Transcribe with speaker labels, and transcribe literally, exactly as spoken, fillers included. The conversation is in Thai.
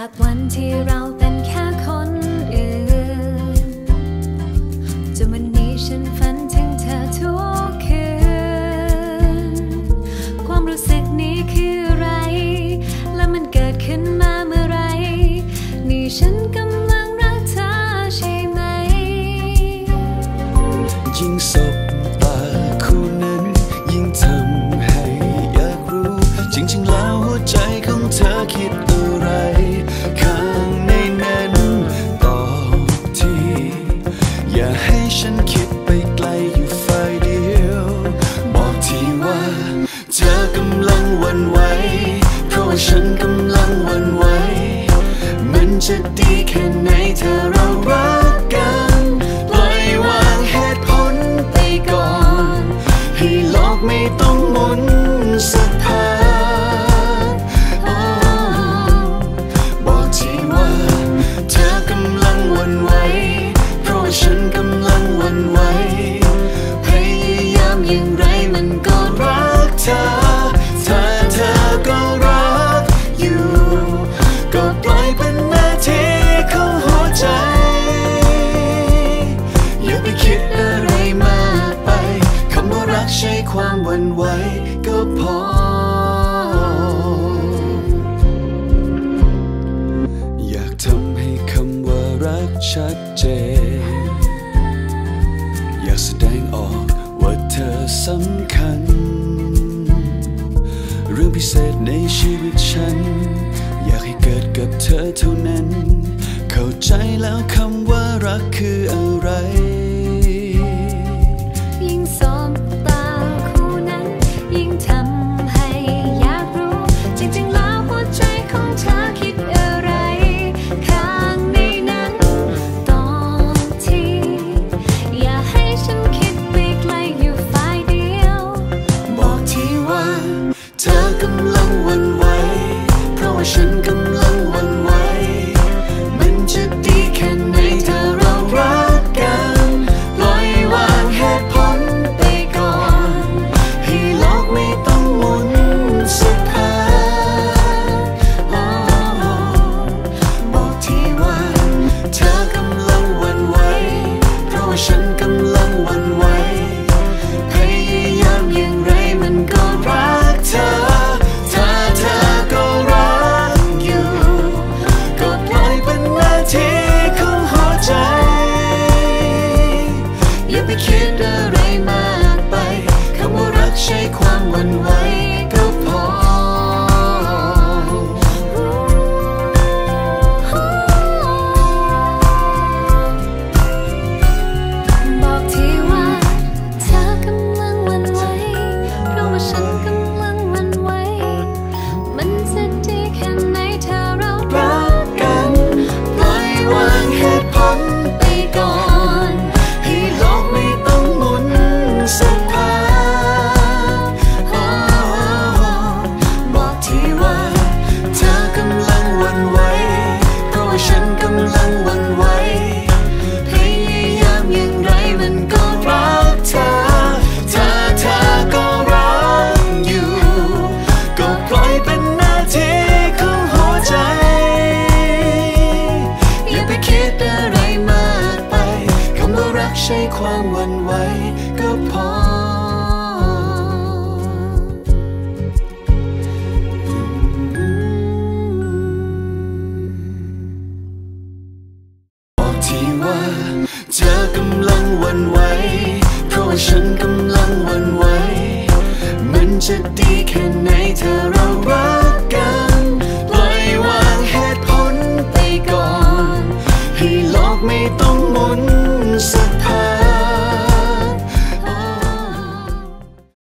Speaker 1: จากวันที่เราเป็นแค่คนอื่นจนวันนี้ฉันฝันถึงเธอทุกคืนความรู้สึกนี้คืออะไรและมันเกิดขึ้นมาเมื่อไรนี่ฉันกำลังรักเธอใช่ไหม
Speaker 2: ยิ่งสบตาคู่นั้นยิ่งทำให้อยากรู้จริงๆแล้วหัวใจของเธอคิดอะไรข้างในนั้นตอบทีอย่าให้ฉันคิดไปไกลอยู่ฝ่ายเดียวบอกทีว่าเธอกำลังหวั่นไหวเพราะว่าฉันกำลังหวั่นไหวมันจะดีแค่ไหนเธอเรารักกันปล่อยวางเหตุผลไปก่อนให้โลกไม่ต้องหมุนสักพักบอกทีว่าเธอกำลังหวั่นไหวเพราะว่าฉันกำลังหวั่นไหวพยายามอย่างไรมันก็รักเธอถ้าเธอก็รักอยู่ก็ปล่อยเป็นหน้าที่ของหัวใจอย่าไปคิดอะไรมากไปคำว่ารักใช่ความหวั่นไหวก็พออยากทำให้คำว่ารักชัดเจนอยากแสดงออกว่าเธอสำคัญเรื่องพิเศษในชีวิตฉันอยากให้เกิดกับเธอเท่านั้นเข้าใจแล้วคำว่ารักคืออะไร
Speaker 1: ยิ่งสบตาคู่นั้นยิ่งทำให้อยากรู้จริงๆแล้วหัวใจของเธอคิดอะไรข้างในนั้นตอบทีอย่าให้ฉันคิดไปไกลอยู่ฝ่ายเดียว
Speaker 2: บอกทีว่าเธอกำลังหวั่นไหวเพราะว่าฉันกำลังหวั่นไหวมันจะดีแค่ไหนเธอเรารักกันปล่อยวางเหตุผลไปก่อนให้โลกไม่ต้องหมุนสักพักบอกทีว่าเธอกำลังหวั่นไหวเพราะว่าฉันกำลังหวั่นไหวพยายามอย่างไรมันก็รักเธอถ้าเธอก็รักอยู่ก็ปล่อยเป็นหน้าที่ของหัวใจอย่าไปคิดอะไรมากไปคำว่ารักใช่ความหวั่นไหวก็พอ
Speaker 1: บอกทีว่าเธอกำลังหวั่นไหวเพราะว่าฉันกำลังหวั่นไหวมันจะดีแค่ไหนเธอเรารักกัน
Speaker 2: ปล่อยวางเหตุผลไปก่อนให้โลกไม่ต้องหมุนสักพักบอกทีว่าเธอกำลังหวั่นไหวเพราะว่าฉันกำลังหวั่นไหวพยายามอย่างไรมันก็รักเธอถ้าเธอก็รักอยู่ก็ปล่อยเป็นหน้าที่ของหัวใจอย่าไปคิดอะไรมากไปคำว่ารักใช่ความหวั่นไหวก็พอบอกทีว่าเธอกำลังหวั่นไหวเพราะว่าฉันกำลังหวั่นไหวมันจะดีแค่ไหนเธอ